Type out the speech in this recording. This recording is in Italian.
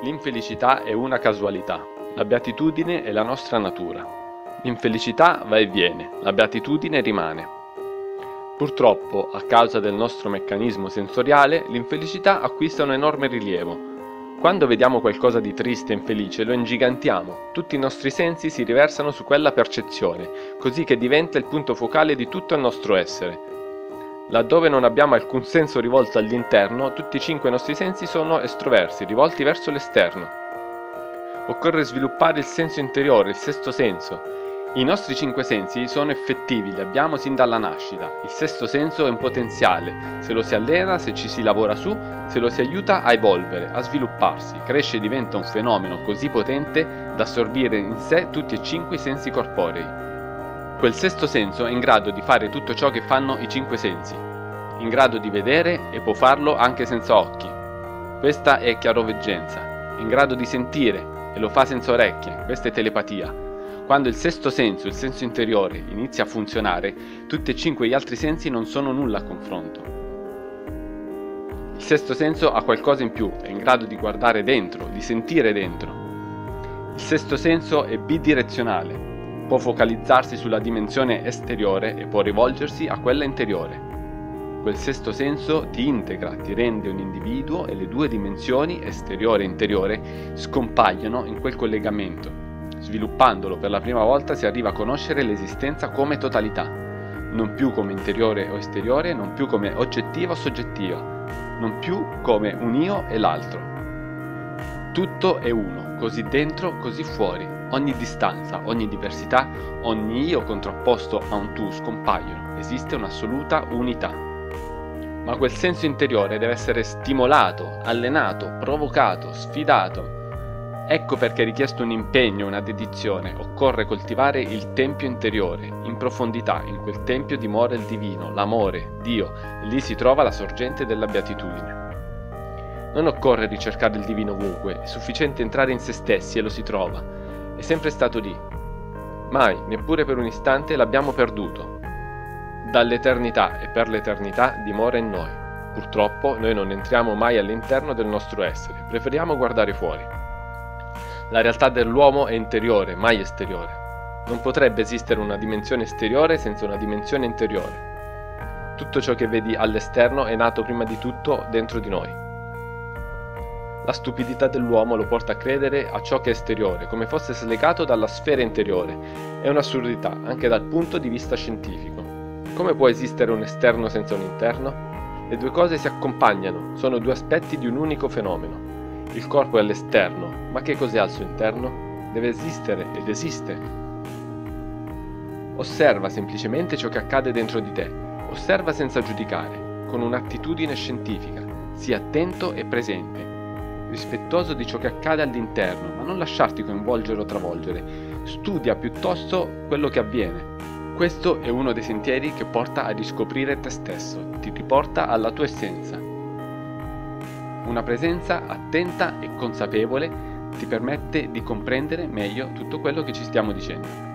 L'infelicità è una casualità, la beatitudine è la nostra natura. L'infelicità va e viene, la beatitudine rimane. Purtroppo, a causa del nostro meccanismo sensoriale, l'infelicità acquista un enorme rilievo. Quando vediamo qualcosa di triste e infelice lo ingigantiamo, tutti i nostri sensi si riversano su quella percezione, così che diventa il punto focale di tutto il nostro essere. Laddove non abbiamo alcun senso rivolto all'interno, tutti e 5 i nostri sensi sono estroversi, rivolti verso l'esterno. Occorre sviluppare il senso interiore, il sesto senso. I nostri 5 sensi sono effettivi, li abbiamo sin dalla nascita. Il sesto senso è un potenziale, se lo si allena, se ci si lavora su, se lo si aiuta a evolvere, a svilupparsi, cresce e diventa un fenomeno così potente da assorbire in sé tutti e 5 i sensi corporei. Quel sesto senso è in grado di fare tutto ciò che fanno i 5 sensi, in grado di vedere e può farlo anche senza occhi. Questa è chiaroveggenza, in grado di sentire e lo fa senza orecchie, questa è telepatia. Quando il sesto senso, il senso interiore, inizia a funzionare, tutti e 5 gli altri sensi non sono nulla a confronto. Il sesto senso ha qualcosa in più, è in grado di guardare dentro, di sentire dentro. Il sesto senso è bidirezionale. Può focalizzarsi sulla dimensione esteriore e può rivolgersi a quella interiore. Quel sesto senso ti integra, ti rende un individuo e le due dimensioni, esteriore e interiore, scompaiono in quel collegamento. Sviluppandolo per la prima volta si arriva a conoscere l'esistenza come totalità, non più come interiore o esteriore, non più come oggettiva o soggettiva, non più come un io e l'altro. Tutto è uno, così dentro, così fuori. Ogni distanza, ogni diversità, ogni io contrapposto a un tu scompaiono, esiste un'assoluta unità. Ma quel senso interiore deve essere stimolato, allenato, provocato, sfidato. Ecco perché è richiesto un impegno, una dedizione, occorre coltivare il tempio interiore, in profondità, in quel tempio dimora il divino, l'amore, Dio, e lì si trova la sorgente della beatitudine. Non occorre ricercare il divino ovunque, è sufficiente entrare in se stessi e lo si trova. È sempre stato lì. Mai, neppure per un istante, l'abbiamo perduto. Dall'eternità e per l'eternità dimora in noi. Purtroppo noi non entriamo mai all'interno del nostro essere, preferiamo guardare fuori. La realtà dell'uomo è interiore, mai esteriore. Non potrebbe esistere una dimensione esteriore senza una dimensione interiore. Tutto ciò che vedi all'esterno è nato prima di tutto dentro di noi. La stupidità dell'uomo lo porta a credere a ciò che è esteriore, come fosse slegato dalla sfera interiore. È un'assurdità, anche dal punto di vista scientifico. Come può esistere un esterno senza un interno? Le due cose si accompagnano, sono due aspetti di un unico fenomeno. Il corpo è all'esterno, ma che cos'è al suo interno? Deve esistere ed esiste. Osserva semplicemente ciò che accade dentro di te. Osserva senza giudicare, con un'attitudine scientifica. Sii attento e presente. Rispettoso di ciò che accade all'interno, ma non lasciarti coinvolgere o travolgere. Studia piuttosto quello che avviene. Questo è uno dei sentieri che porta a riscoprire te stesso, ti riporta alla tua essenza. Una presenza attenta e consapevole ti permette di comprendere meglio tutto quello che ci stiamo dicendo.